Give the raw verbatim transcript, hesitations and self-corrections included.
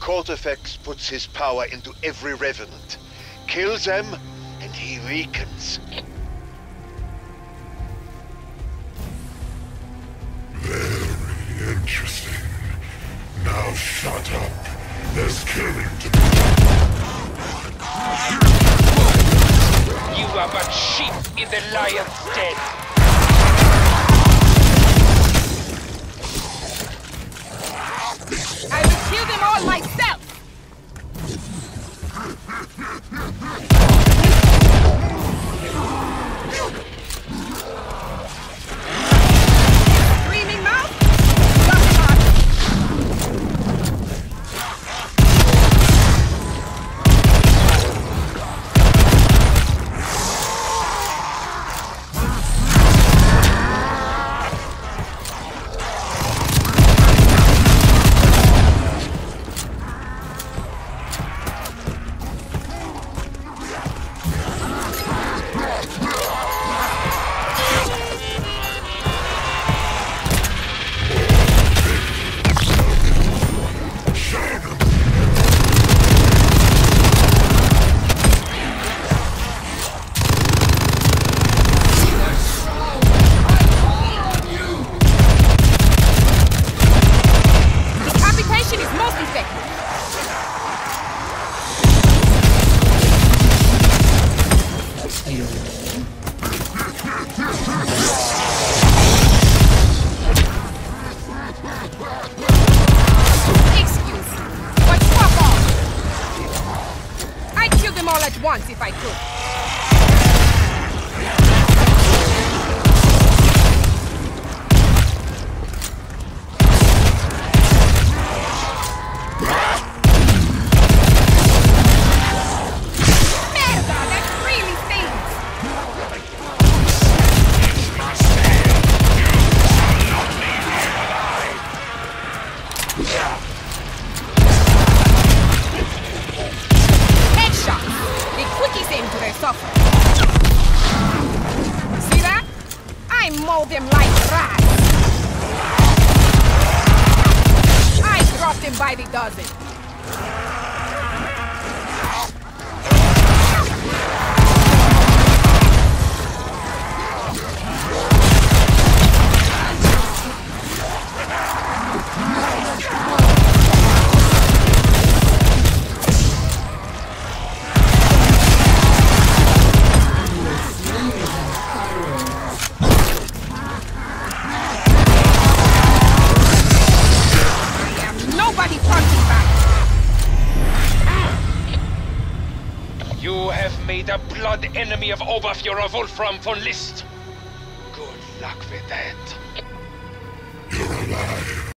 Kortifex puts his power into every revenant. Kill them, and he weakens. Very interesting. Now shut up. There's killing to be You are but sheep in the lion's den. I will kill them all myself! Screaming mouth? Drop him on! At once if I could. Merda, that really stings! Into their suffering. See that? I mow them like rats. I dropped them by the dozen. You have made a blood enemy of Oberfuhrer Wolfram von List. Good luck with that. You're alive.